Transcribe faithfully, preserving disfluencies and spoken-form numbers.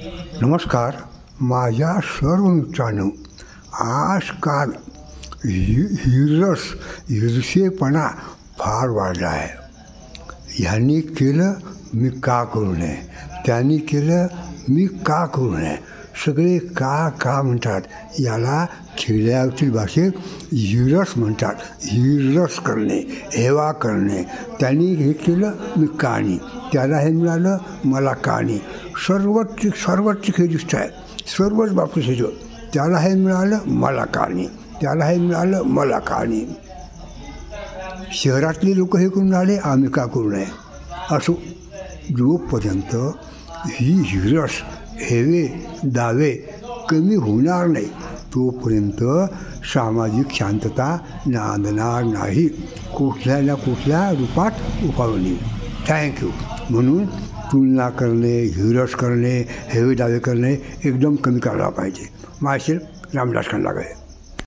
नमस्कार. माझ्या सर्व मित्रांनो, आजकाल हि हिरस हिरसेपणा फार वाढला आहे. ह्यांनी केलं मी का करू नये, त्यांनी केलं मी का करू नये, सगळे का का म्हणतात. याला खेड्यातील भाषेत हिरस म्हणतात. हिरस करणे, हेवा करणे. त्यांनी हे केलं मी का नाही, त्याला हे मिळालं मला का नाही. सर्वच सर्वच हे दिसत आहे, सर्वच बाबतीत हे जो त्याला हे मिळालं मला का नाही, त्याला हे मिळालं मला का नाही. शहरातले लोक हे करून आले, आम्ही का करू नये. असो, जोपर्यंत ही हिरस हेवे दावे कमी होणार नाही तोपर्यंत सामाजिक शांतता नांदणार नाही, कुठल्या ना कुठल्या रूपात उफाळून येईल. थँक्यू. म्हणून तुलना करणे, हिरस करणे, हेवे दावे करणे एकदम कमी करायला पाहिजे. मासेल रामदास खंडागळे.